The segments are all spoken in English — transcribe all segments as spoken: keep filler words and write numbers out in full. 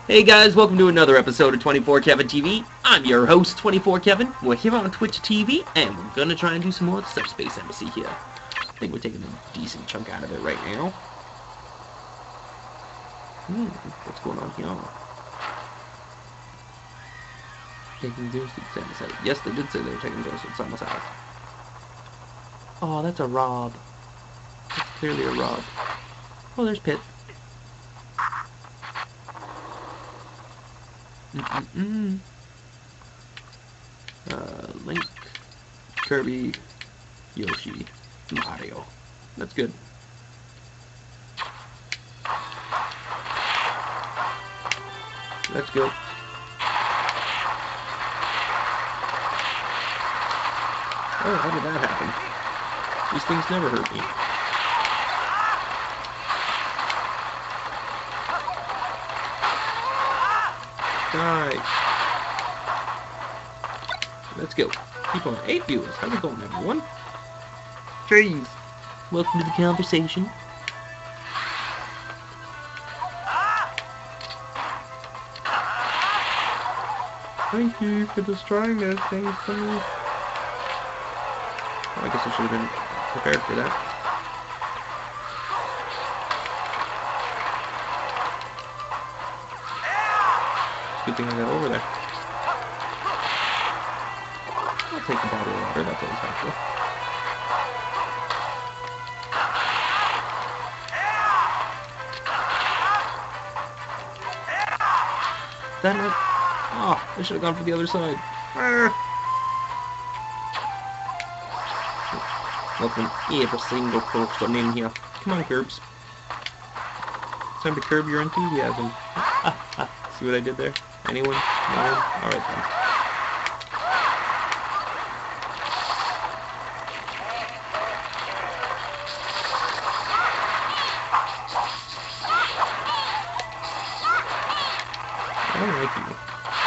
Hey guys, welcome to another episode of twenty-four Kevin T V. I'm your host, twenty-four Kevin. We're here on Twitch T V, and we're gonna try and do some more Subspace Embassy here. I think we're taking a decent chunk out of it right now. Hmm, what's going on here? Taking zero six seven seven. Yes, they did say they were taking zero six seven seven. Oh, that's a Rob. That's clearly a Rob. Oh, there's Pit. Mm-mm-mm. Uh, Link, Kirby, Yoshi, Mario. That's good. That's good. Oh, how did that happen? These things never hurt me. Die. Let's go. Keep on. Eight viewers. How's it going, everyone? Jeez. Welcome to the conversation. Thank you for destroying those things for me. Oh, I guess I should have been prepared for that. Good thing I got over there. I'll take a bottle of water, that's always helpful. Damn it! Oh, I should have gone for the other side. Arr. Welcome every single person in here. Come on, Curbs. It's time to curb your enthusiasm. See what I did there? Anyone? No one? Alright then. I don't like you.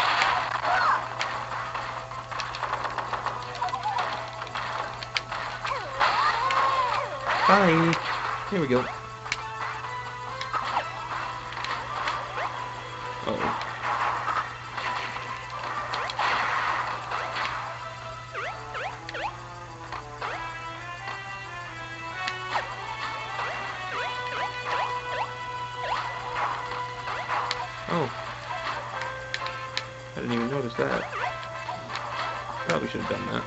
Bye. Here we go. Uh-oh. Oh. I didn't even notice that. Probably should have done that.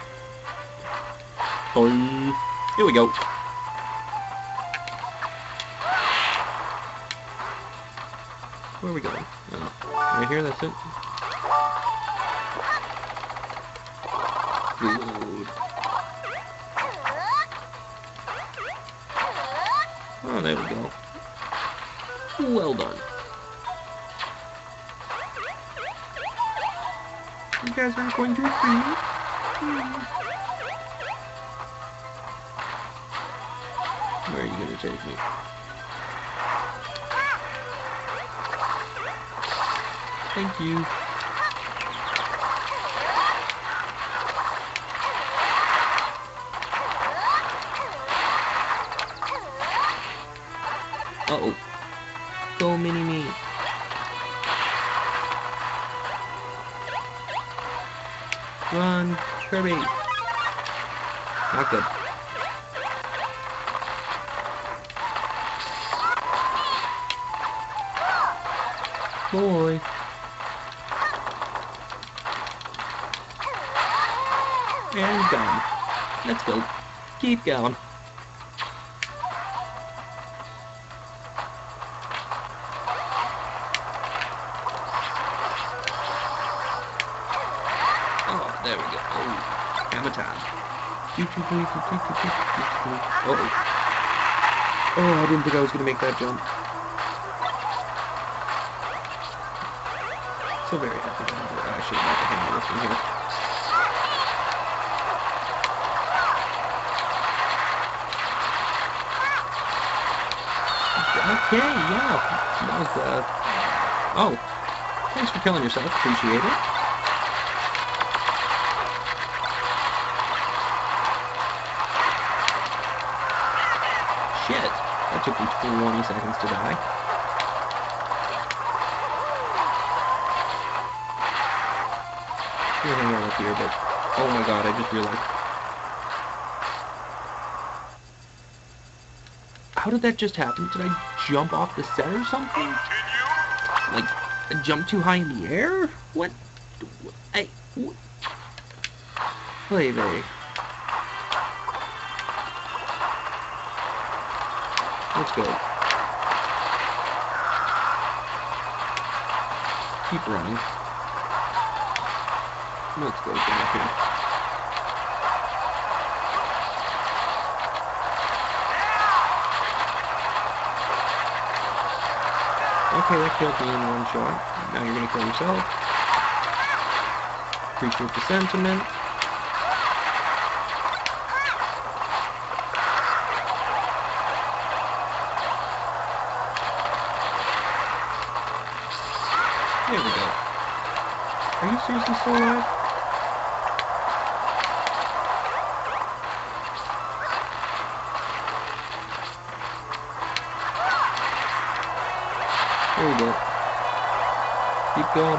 Boing. Here we go. Where are we going? Oh, right here, that's it. Good. Oh, there we go. Well done. You guys aren't going to free me? Hmm. Where are you going to take me? Thank you. Uh-oh. Go mini-me. Run, Kirby. Not good. Boy. And gone. Let's go. Keep going. Oh, there we go. Oh, hammer time. Uh-oh. Oh, I didn't think I was going to make that jump. So very happy that I should have to handle this one here. Okay, yeah. That was, uh... Oh. Thanks for killing yourself. Appreciate it. Shit. That took me twenty seconds to die. gonna hang out up here, but oh my god, I just realized. How did that just happen? Did I jump off the set or something? Like, I jumped too high in the air? What? Hey, what? Hey, hey. Let's go. Keep running. Let's go. Get up here. Okay, that killed me in one shot. Now you're gonna kill yourself. Appreciate the sentiment. There we go. Are you seriously still alive? There we go. Keep going.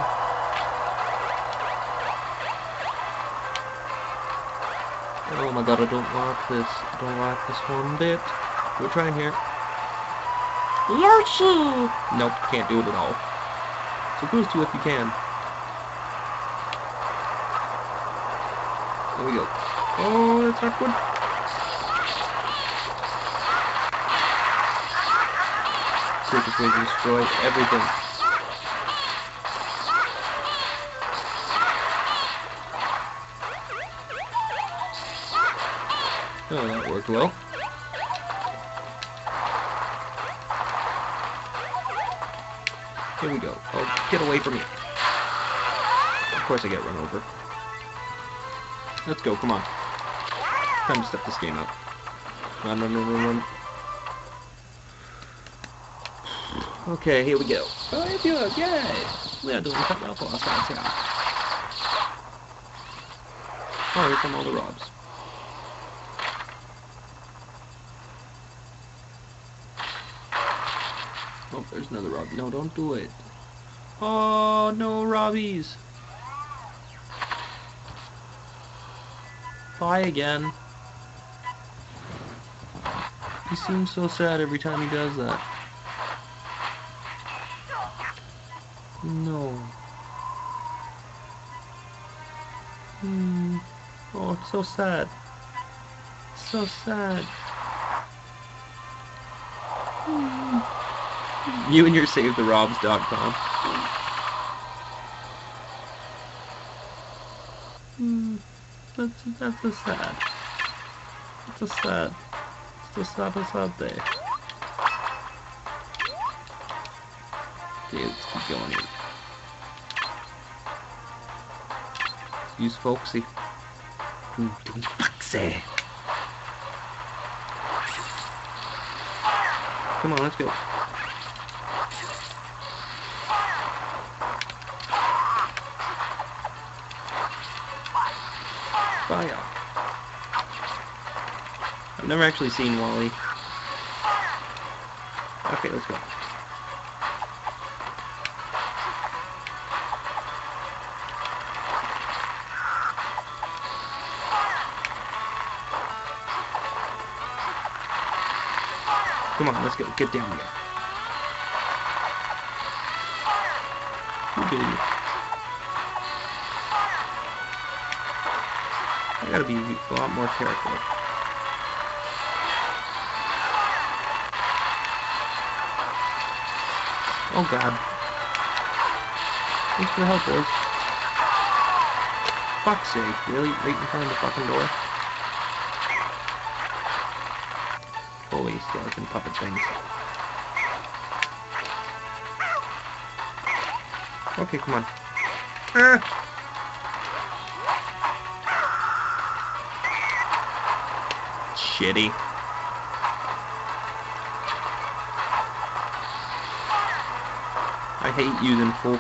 Oh my god, I don't like this. I don't like this one bit. We're trying here. Yoshi! Nope, can't do it at all. So cruise to if you can. There we go. Oh, that's awkward. Quickest way to destroy everything. Oh, that worked well. Here we go. Oh, get away from me. Of course I get run over. Let's go, come on. Time to step this game up. Run, run, run, run, run. Okay, here we go. Oh, it's yours, yay! We are doing something else last night, yeah. Oh, here come all the Robs. Oh, there's another Rob. No, don't do it. Oh, no Robbies. Bye again. He seems so sad every time he does that. No. Hmm. Oh, it's so sad. So sad. Hmm. You and your save the robs dot com. Hmm. That's that's a sad. It's a sad. It's a sad, a sad day. Okay, let's keep going here. Use Folksy. Mm, Foxy. Come on, let's go. Fire. I've never actually seen Wally. Okay, let's go. Come on, let's go. Get down here. Okay. I gotta be a lot more careful. Oh god. Thanks for the help, boys. Fuck's sake, really? Right in front of the fucking door? Holy skeleton puppet things. Okay, come on. Ah! Shitty. I hate using folks.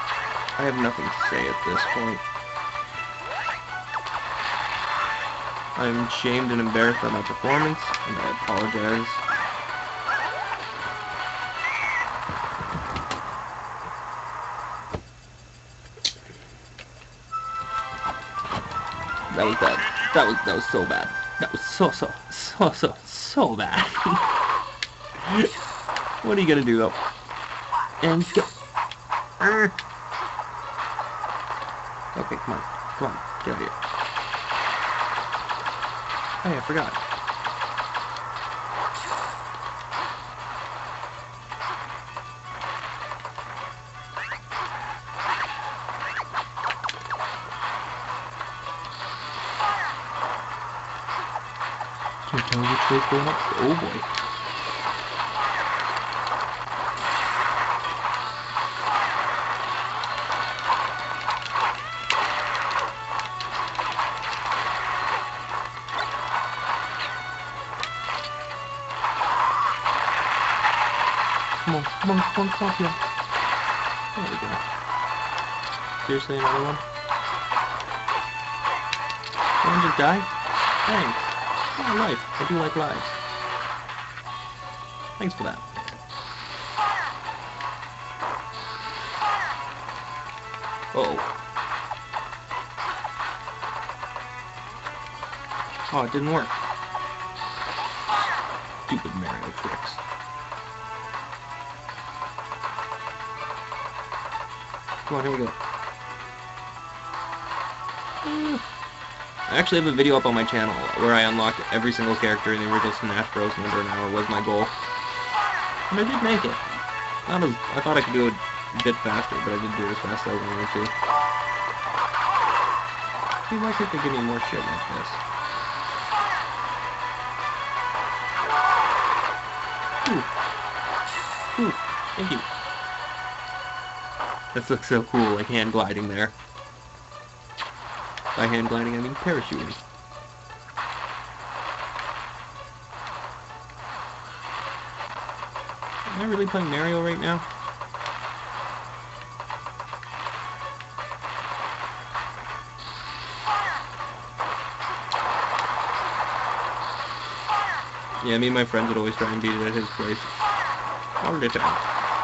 I have nothing to say at this point. I'm shamed and embarrassed by my performance, and I apologize. That was bad. That was that was so bad. That was so so so so so bad. What are you gonna do though? And go. Okay, come on, come on, get out of here. Hey, I forgot. Can you tell me which way's going up? Oh boy. Come on, come on, come on, come on, here. There we go. Seriously, another one? Someone just died? Thanks. Oh, life. I do like lives. Thanks for that. Uh-oh. Oh, it didn't work. Stupid Mario tricks. Come on, here we go. I actually have a video up on my channel where I unlocked every single character in the original Smash Bros. in under an hour was my goal. And I did make it. Not as, I thought I could do it a bit faster, but I didn't do it as fast as I wanted to. See, why can't they give me more shit like this? Ooh. Ooh. Thank you. This looks so cool, like hand gliding there. By hand gliding, I mean parachuting. Am I really playing Mario right now? Yeah, me and my friends would always try and beat it at his place. All the time.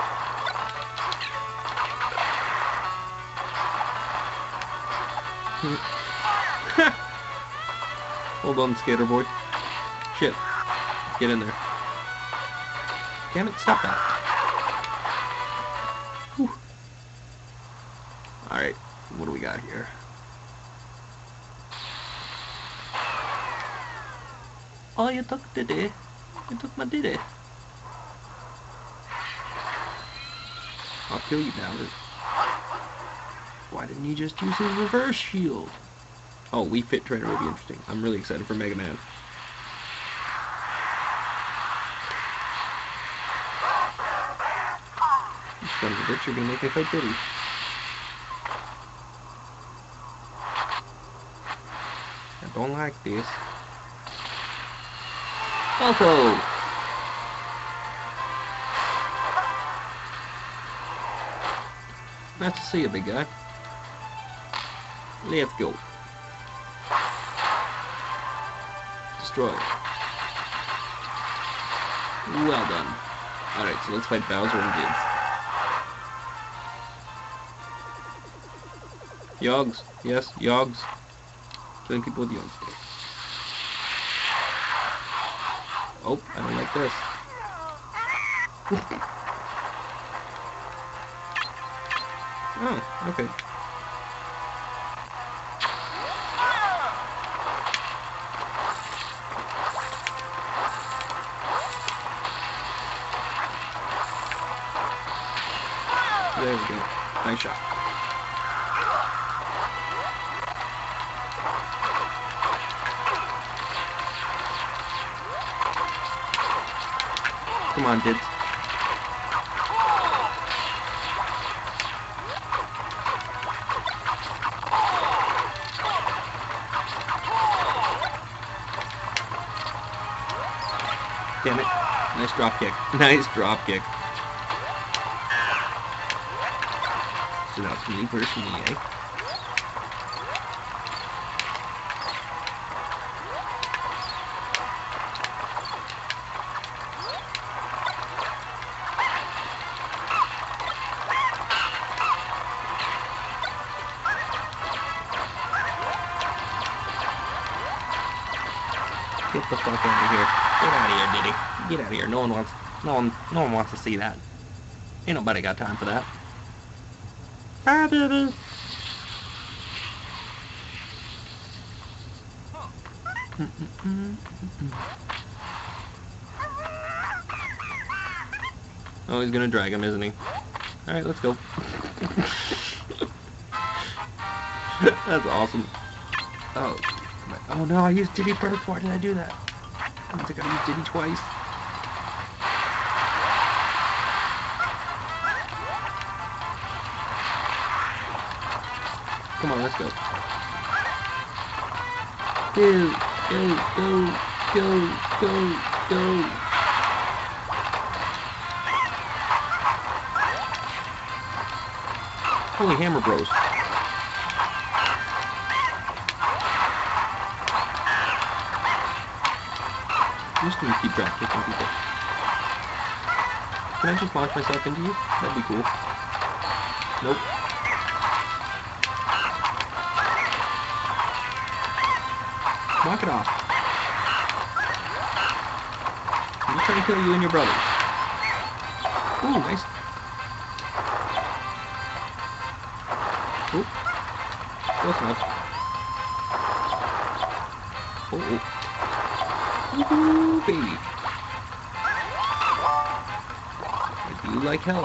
Hold on, skater boy. Shit. Get in there. Damn it, stop that. Whew. Alright, what do we got here? Oh, you took Diddy. You took my Diddy. I'll kill you, Bowser. Why didn't you just use his reverse shield? Oh, Wii Fit Trainer would be interesting. I'm really excited for Mega Man. You son of a bitch, you're gonna make me fight Diddy. I don't like this. Also! Nice to see you, big guy. Let's go. Destroy. Well done. Alright, so let's fight Bowser and Gibbs. Yogs. Yes, Yogs. Killing people with Yogs. Oh, I don't like this. Oh, okay. There we go. Nice shot. Come on, kids. Damn it. Nice drop kick. Nice drop kick. So now it's me versus me, eh? Get the fuck out of here. Get out of here, Diddy. Get out of here. No one wants no one no one wants to see that. Ain't nobody got time for that. Bye, Diddy. Oh, he's gonna drag him, isn't he? Alright, let's go. That's awesome. Oh. Oh no, I used Diddy first. Why did I do that? I don't think I used Diddy twice. Come on, let's go. Go, go, go, go, go, go. Holy Hammer Bros. I'm just gonna keep drop kicking people. Can I just launch myself into you? That'd be cool. Nope. Knock it off. I'm just trying to kill you and your brothers. Ooh, nice. Ooh. Close enough. Oh, oh. Woohoo, baby. I do like hell.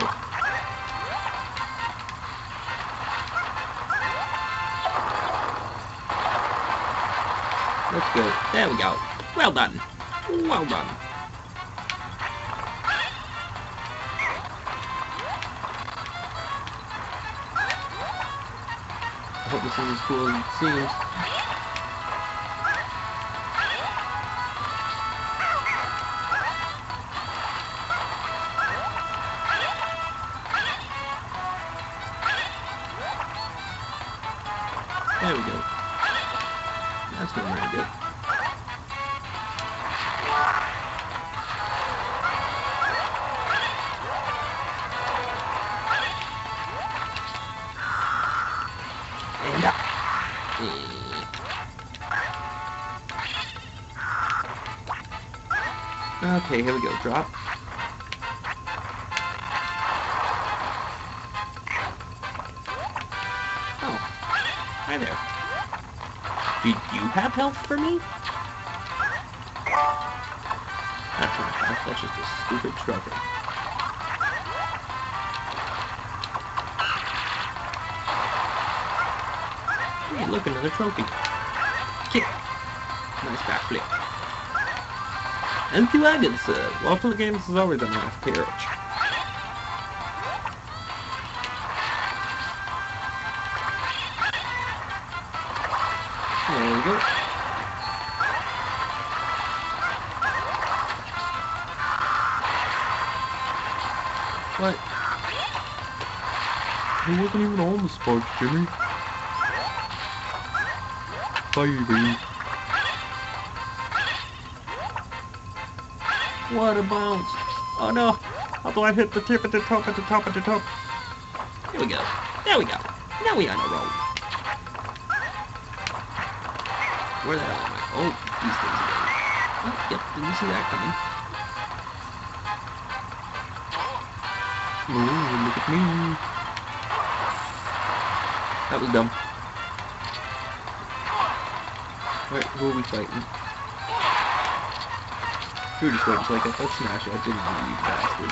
Let's go. There we go. Well done. Well done. I hope this is as cool as it seems. There we go. That's not very good. And up. Okay, here we go. Drop. Oh. Hi there. Do you have health for me? That's not health, that's just a stupid trucker. Hey, look, another trophy. Kick. Nice backflip. Empty wagon, sir. Waffle Games is always a nice carriage. There we go. What? He wasn't even on the spikes, Jimmy. Baby. What a bounce. Oh no. How do I hit the tip at the top, at the top, at the top? Here we go. There we go. Now we on a roll. Where the hell am I? Oh, these things again. Oh, yep, didn't see that coming. Ooh, look at me. That was dumb. Alright, who are we fighting? You were just waiting till I got that smash out, didn't you, you bastard?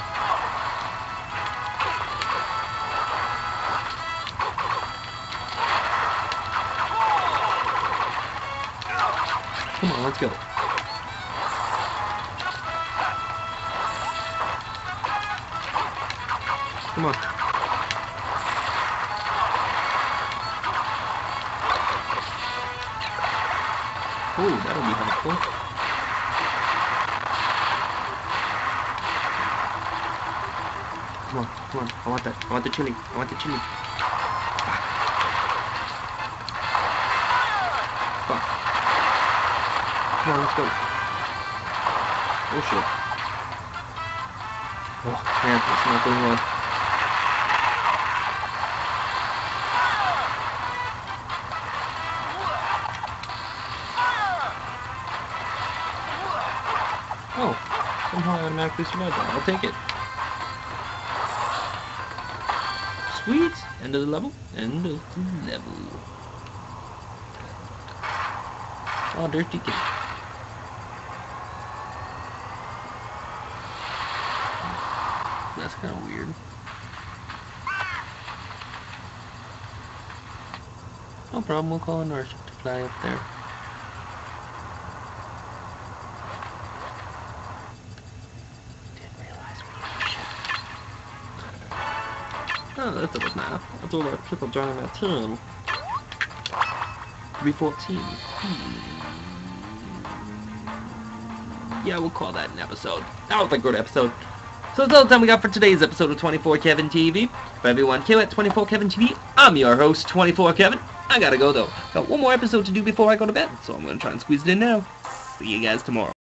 Come on, let's go. Come on. Oh, that'll be helpful. Come on, come on. I want that. I want the tuning. I want the tuning. Ah. Fuck. Come on, let's go. Oh shit. Oh man, it's not going well. Somehow I automatically survived that. I'll take it. Sweet! End of the level. End of the level. Oh, dirty kid. That's kind of weird. No problem, we'll call an airship to fly up there. Didn't realize we had a ship. Oh, that doesn't matter. I thought about people joining my team. three fourteen. Hmm. Yeah, we'll call that an episode. That was a good episode. So that's all the time we got for today's episode of twenty-four Kevin T V. For everyone here at twenty-four Kevin T V, I'm your host, twenty-four Kevin. I gotta go though. Got one more episode to do before I go to bed, so I'm gonna try and squeeze it in now. See you guys tomorrow.